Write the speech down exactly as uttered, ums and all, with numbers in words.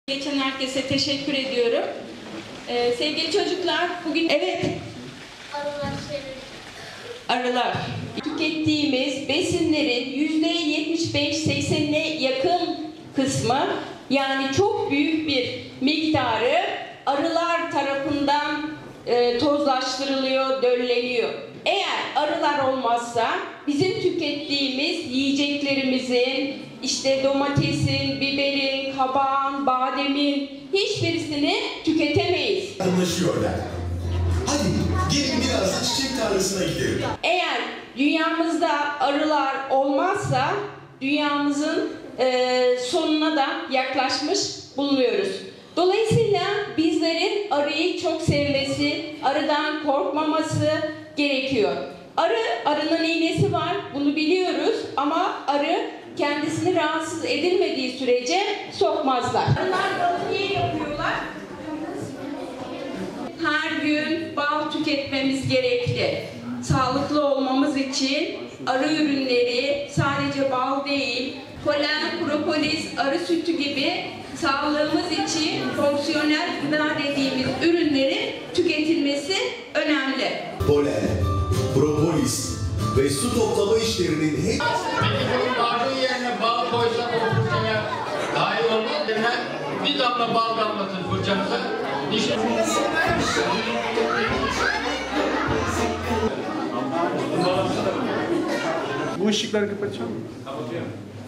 Geçen herkese teşekkür ediyorum. Ee, sevgili çocuklar, bugün evet Arılar senin. arılar. Tükettiğimiz besinlerin yüzde yetmiş beş seksenine yakın kısmı, yani çok büyük bir miktarı arılar tarafından e, tozlaştırılıyor, dölleniyor. Eğer arılar olmazsa bizim tükettiğimiz yiyeceklerimizin, işte domatesin, biberin, kabağın, bademin hiçbirisini tüketemeyiz. Anlaşıyorlar. Hadi gelin biraz da çiçek tarlasına gidelim. Eğer dünyamızda arılar olmazsa dünyamızın e, sonuna da yaklaşmış bulunuyoruz. Dolayısıyla bizlerin arıyı çok sevmesi, arıdan korkmaması gerekiyor. Arı, arının iğnesi var, bunu biliyoruz, ama arı kendisini rahatsız edilmediği sürece sokmazlar. Arılar balı niye yapıyorlar? Her gün bal tüketmemiz gerekli. Sağlıklı olmamız için arı ürünleri, sadece bal değil, polen, propolis, arı sütü gibi sağlığımız için fonksiyonel gıda dediğimiz ürünlerin tüketilmesi önemli. Polen, propolis ve su toplama işlerinin hep... Peki bu arı yerine bal koysak o fırçaya daha iyi olmaz değil mi? Bir damla bal damlasın fırçamıza. Dişi... Bu ışıkları kapatacağım mı? Kapatıyorum.